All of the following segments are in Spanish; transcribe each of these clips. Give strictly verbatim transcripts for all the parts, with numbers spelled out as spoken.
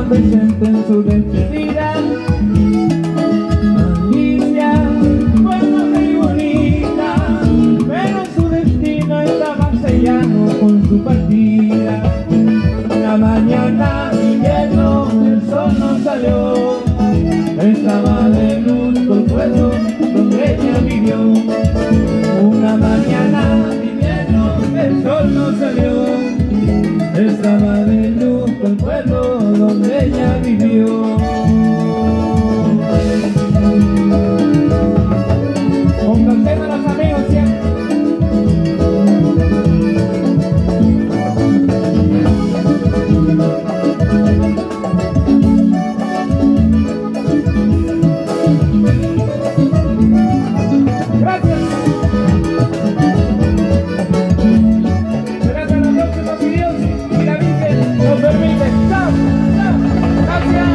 presente en su despedida. Alicia fue muy bonita, pero su destino estaba sellado con su partida. Una mañana de invierno el sol no salió, estaba de luto el pueblo donde ella vivió. Una mañana de invierno el sol no salió, estaba de luto el pueblo donde ella vivió. Complaciendo a los amigos siempre. Gracias. Será hasta la próxima si Dios y la Virgen nos permite. Chao, chao, gracias.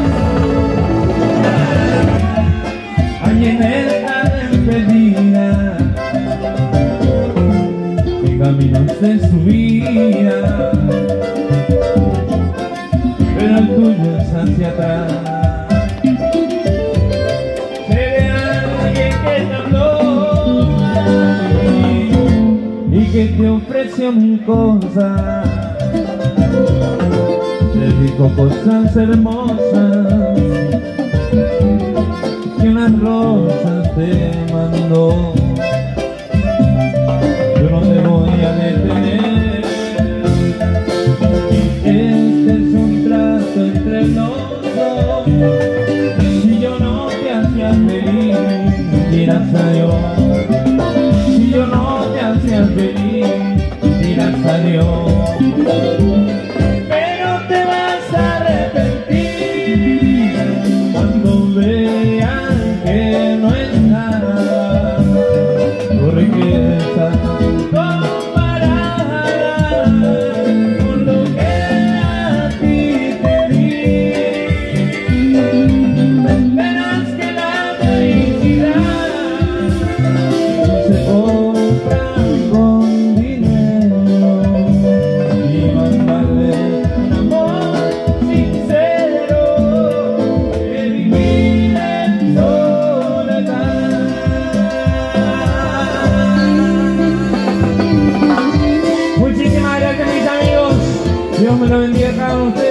Allí en esta despedida, mi camino se subía, pero el tuyo es hacia atrás. Que te ofreció mil cosas, te dijo cosas hermosas, y unas rosas te mandó. Yo no te voy a detener, este es un trato entre los dos. Si yo no te hacía feliz, dirás adiós. Si yo no te hacía feliz, dirás adiós. Pero te vas a arrepentir cuando veas que no es nada tu riqueza comparada con lo que a ti te di. Verás que la felicidad se compra con dinero y más vale un amor sincero que vivir en soledad. Muchísimas gracias, mis amigos. Dios me lo bendiga a cada uno de ustedes.